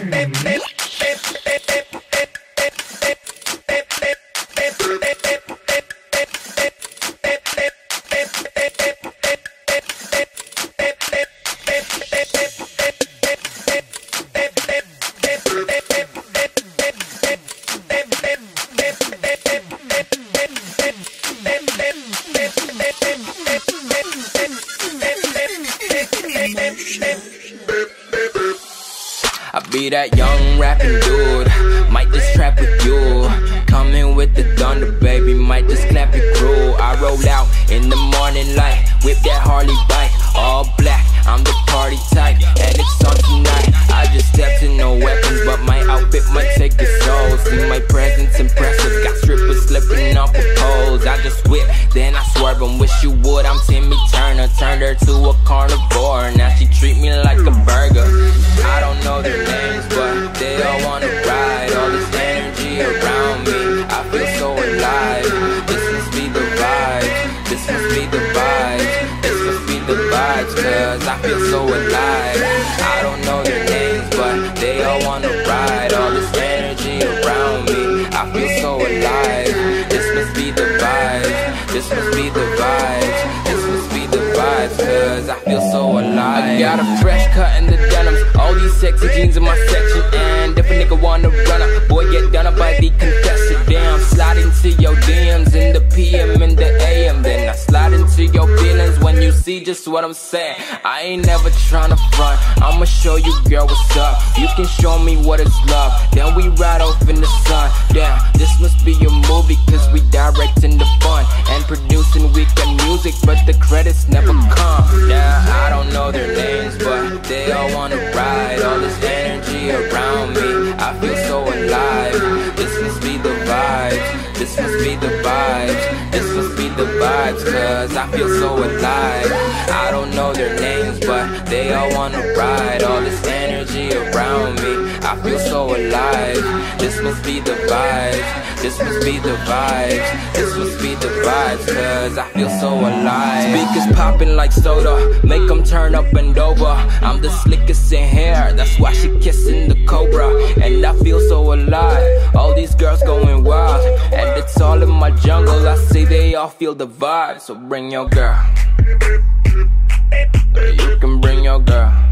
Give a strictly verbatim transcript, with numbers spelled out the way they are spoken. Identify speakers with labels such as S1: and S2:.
S1: I be that young rapping dude, might just trap with you. Coming with the thunder, baby, might just clap it crew. I roll out in the morning light, whip that Harley bike, all black, I'm the party type, and it's on tonight. I just stepped in no weapons, but my outfit might take the soul. See my presence impressive, got strippers slipping off the poles. I just whip, then I swerve and wish you would. I'm Timmy Turner, turned her to a carnivore. Now she treat me like a burger. I don't know their names, but they all wanna ride. All this energy around me, I feel so alive. This must be the vibes, this must be the vibes, this must be the vibes, cause I feel so alive. I don't know their names, but they all wanna ride. All this energy around me, I feel so alive. This must be the vibes, this must be the vibes, this must be the vibes, cause I feel so alive. I got a fresh cut in the denims, all these sexy jeans in my section, and if a nigga wanna run up, boy get done up by the contestant. Damn, slide into your D Ms in the P M and the A M, then I slide into your feelings when you see just what I'm saying. I ain't never tryna front, I'ma show you girl what's up. You can show me what it's love, then we ride off in the sun. Damn, this must be a movie, cause we directing the fun and producing weekend music, but the credits never come. Yeah, I don't know their names, but they all wanna ride. All this energy around me, I feel so alive. This must be the vibes, this must be the vibes, this must be the vibes, cause I feel so alive. I don't know their names, but they all wanna ride. All this energy around me, I feel so alive. This must be the vibes, this must be the vibes, this must be the vibes, cause I feel so alive. Speakers popping like soda, make them turn up and over. I'm the slickest in hair, that's why she kissing the cobra, and I feel so alive. All these girls going wild, and it's all in my jungle. I see they all feel the vibe, so bring your girl. You can bring your girl.